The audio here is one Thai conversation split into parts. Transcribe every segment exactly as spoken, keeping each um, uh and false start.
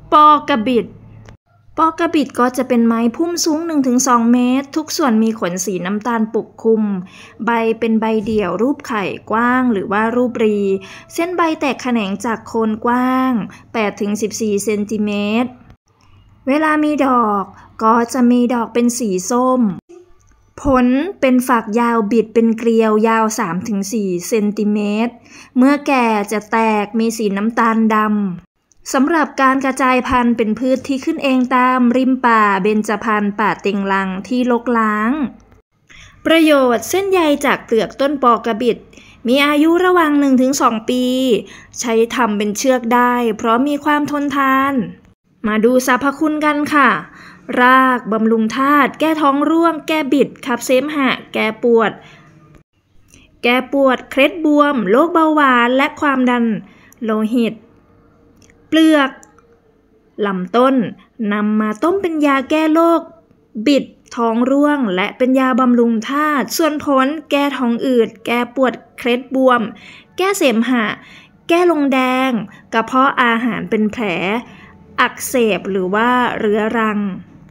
ปอกระบิดปอกระบิดก็จะเป็นไม้พุ่มสูง หนึ่งถึงสอง เมตรทุกส่วนมีขนสีน้ำตาลปกคลุมใบเป็นใบเดี่ยวรูปไข่กว้างหรือว่ารูปรีเส้นใบแตกแขนงจากโคนกว้าง แปดถึงสิบสี่ เซนติเมตรเวลามีดอกก็จะมีดอกเป็นสีส้มผลเป็นฝักยาวบิดเป็นเกลียวยาว สามถึงสี่ เซนติเมตรเมื่อแก่จะแตกมีสีน้ำตาลดำสำหรับการกระจายพันธุ์เป็นพืชที่ขึ้นเองตามริมป่าเบญจพรรณป่าเต็งรังที่รกร้างประโยชน์เส้นใยจากเปลือกต้นปอกระบิดมีอายุระหว่าง หนึ่งถึงสอง ปีใช้ทำเป็นเชือกได้เพราะมีความทนทานมาดูสรรพคุณกันค่ะรากบำรุงธาตุแก้ท้องร่วงแก้บิดขับเสมหะแก้ปวดแก้ปวดเคล็ดบวมโรคเบาหวานและความดันโลหิตเปลือกลำต้นนำมาต้มเป็นยาแก้โรคบิดท้องร่วงและเป็นยาบำรุงธาตุส่วนผลแก้ท้องอืดแก้ปวดเคล็ดบวมแก้เสมหะแก้ลงแดงกระเพาะอาหารเป็นแผลอักเสบหรือว่าเรื้อรัง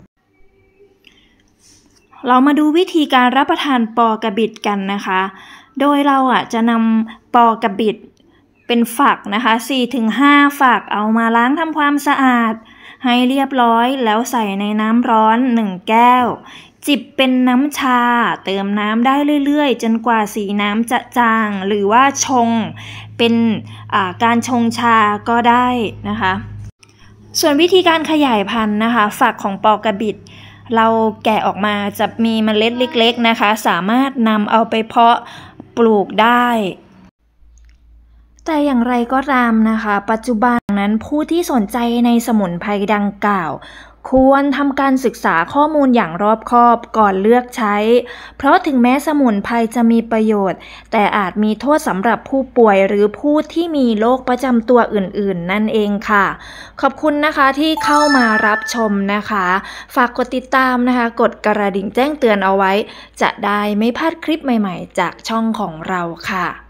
เรามาดูวิธีการรับประทานปอกระบิดกันนะคะโดยเราอ่ะจะนำปอกระบิดเป็นฝักนะคะ สี่ถึงห้า ฝักเอามาล้างทำความสะอาดให้เรียบร้อยแล้วใส่ในน้ำร้อนหนึ่งแก้วจิบเป็นน้ำชาเติมน้ำได้เรื่อยๆจนกว่าสีน้ำจะจางหรือว่าชงเป็นการชงชาก็ได้นะคะส่วนวิธีการขยายพันธุ์นะคะฝักของปอกระบิดเราแกะออกมาจะมีเมล็ดเล็กๆนะคะสามารถนำเอาไปเพาะปลูกได้แต่อย่างไรก็ตามนะคะปัจจุบันนั้นผู้ที่สนใจในสมุนไพรดังกล่าวควรทำการศึกษาข้อมูลอย่างรอบคอบก่อนเลือกใช้เพราะถึงแม้สมุนไพรจะมีประโยชน์แต่อาจมีโทษสำหรับผู้ป่วยหรือผู้ที่มีโรคประจำตัวอื่นๆนั่นเองค่ะขอบคุณนะคะที่เข้ามารับชมนะคะฝากกดติดตามนะคะกดกระดิ่งแจ้งเตือนเอาไว้จะได้ไม่พลาดคลิปใหม่ๆจากช่องของเราค่ะ